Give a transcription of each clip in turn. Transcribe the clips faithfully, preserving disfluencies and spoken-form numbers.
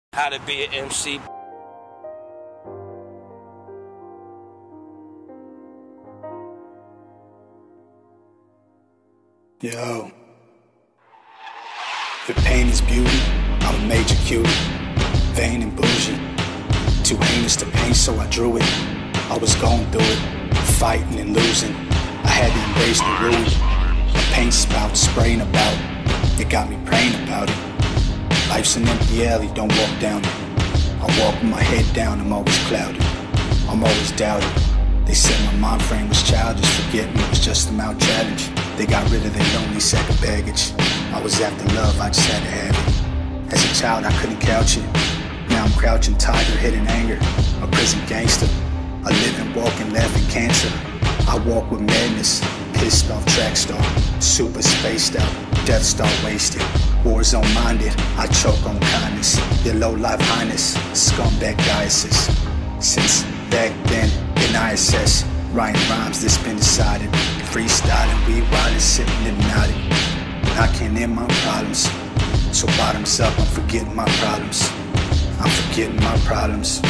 How to be an M C. Yo, if pain is beauty, I'm a major cutie, vain and bougie, too heinous to paint, so I drew it. I was going through it, fighting and losing. I had to embrace the rude, a paint spout spraying about. It got me praying about it. Life's an empty alley, don't walk down it. I walk with my head down, I'm always clouded, I'm always doubted. They said my mind frame was childish, forgetting it was just a mild challenge. They got rid of their lonely sack of baggage. I was after love, I just had to have it. As a child, I couldn't couch it. Now I'm crouching, tiger, hidden anger. A prison gangster, a living, walking, laughing cancer. I walk with madness, pissed off track star, super spaced out, Death Star wasted. War zone minded, I choke on kindness. Your low life highness, scumbag diocese. Since back then, in I S S, writing rhymes that's been decided. Freestyling, we riding, sitting hypnotic. I can't end my problems, so bottoms up, I'm forgetting my problems. I'm forgetting my problems.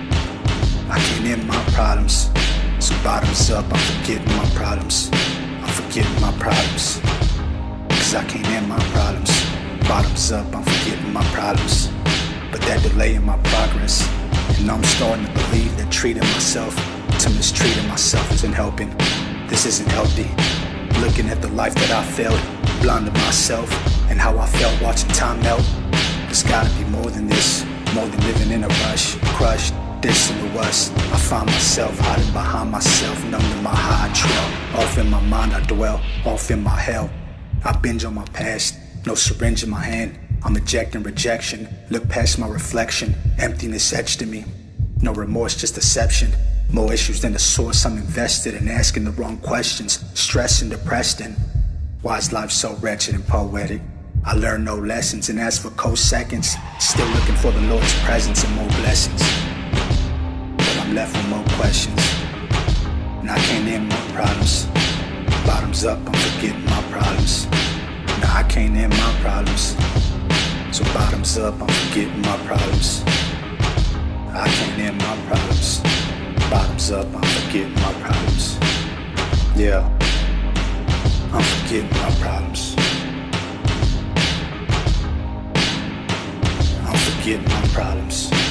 I can't end my problems, so bottoms up, I'm forgetting my problems. I'm forgetting my problems, cause I can't end my problems. Bottoms up, I'm forgetting my problems, but that delaying my progress. And I'm starting to believe that treating myself to mistreating myself isn't helping. This isn't healthy. Looking at the life that I felt, blind to myself and how I felt watching time melt. There's gotta be more than this, more than living in a rush, crushed, this and the us. I find myself hiding behind myself, numb to my high trail. Off in my mind I dwell, off in my hell. I binge on my past, no syringe in my hand. I'm ejecting rejection, look past my reflection. Emptiness etched in me, no remorse, just deception. More issues than the source, I'm invested in asking the wrong questions, stressed and depressed in. Why is life so wretched and poetic? I learned no lessons and asked for co-seconds, still looking for the Lord's presence and more blessings. But I'm left with more questions, and I can't end my problems. Bottoms up, I'm forgetting my problems. Nah, I can't end my problems, so bottoms up, I'm forgetting my problems. I can't end my problems. Bottoms up, I'm forgetting my problems. Yeah, I'm forgetting my problems. I'm forgetting my problems.